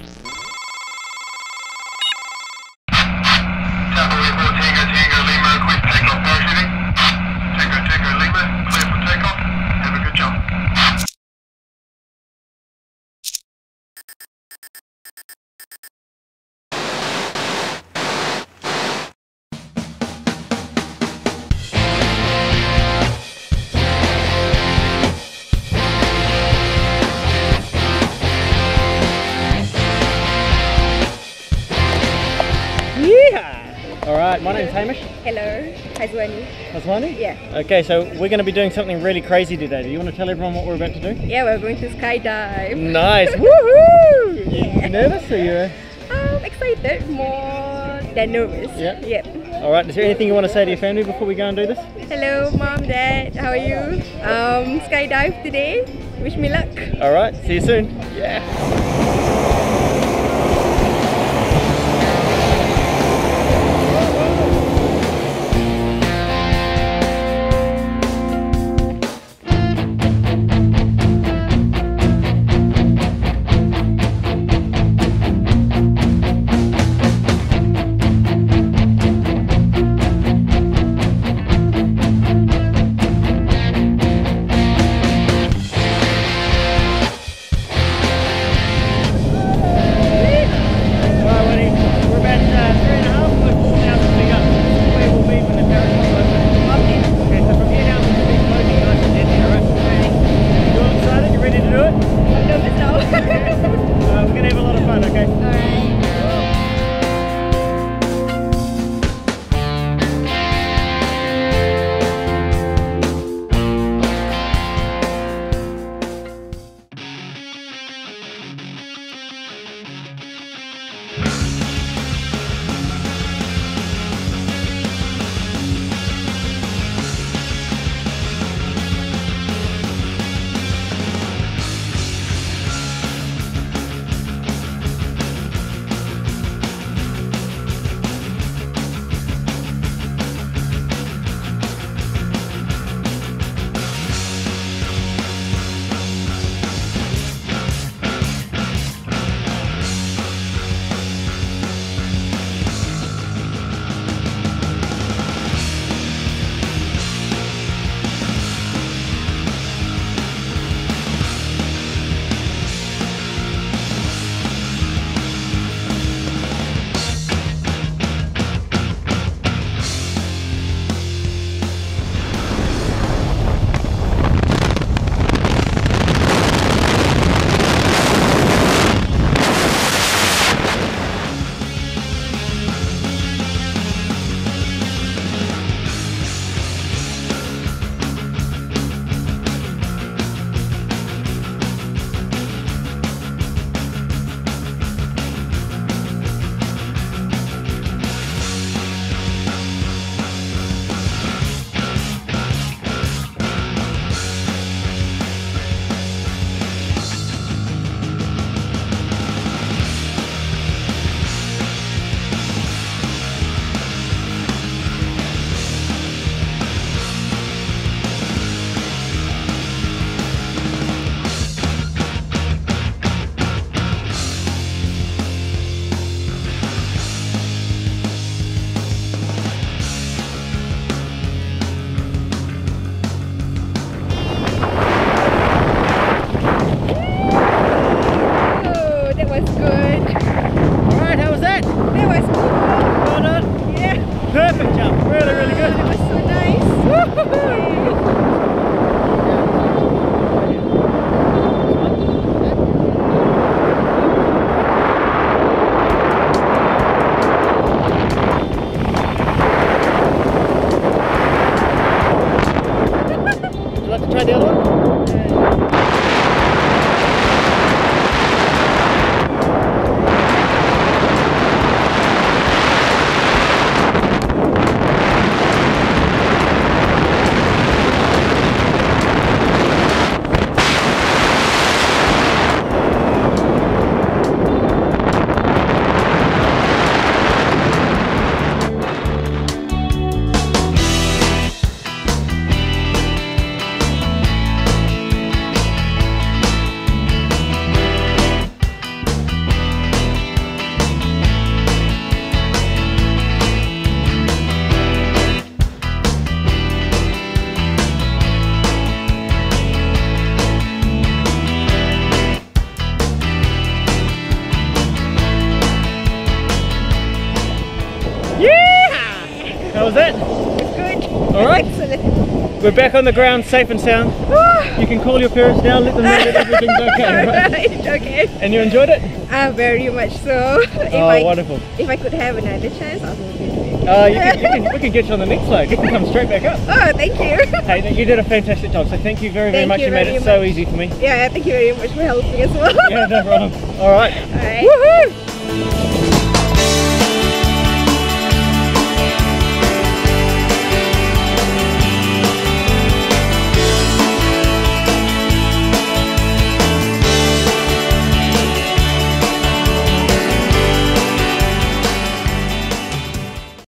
Tango 4 Tango Tango Lima, quick takeoff parachuting. Tango Tango Lima, clear for takeoff. Have a good jump. Alright, my name's Hamish. Hello, Hazwani. Haswani? Yeah. Okay, so we're going to be doing something really crazy today. Do you want to tell everyone what we're about to do? Yeah, we're going to skydive. Nice! Woohoo! You nervous or you? I'm excited, more than nervous. Yeah? Yep. Alright, is there anything you want to say to your family before we go and do this? Hello, Mom, Dad, how are you? Skydive today. Wish me luck. Alright, see you soon. Yeah! was that? It's good. All right. Excellent. We're back on the ground, safe and sound. You can call your parents now, let them know that everything's okay, right? Right, okay. And you enjoyed it? Very much so. Oh, wonderful. If I could have another chance, I would do it. We can get you on the next flight. You can come straight back up. Oh, thank you. Hey, you did a fantastic job, so thank you very, very Thank much. you You made very it so much. easy for me. Yeah, thank you very much for helping as well. Yeah, no problem. All right. Alright. Woohoo!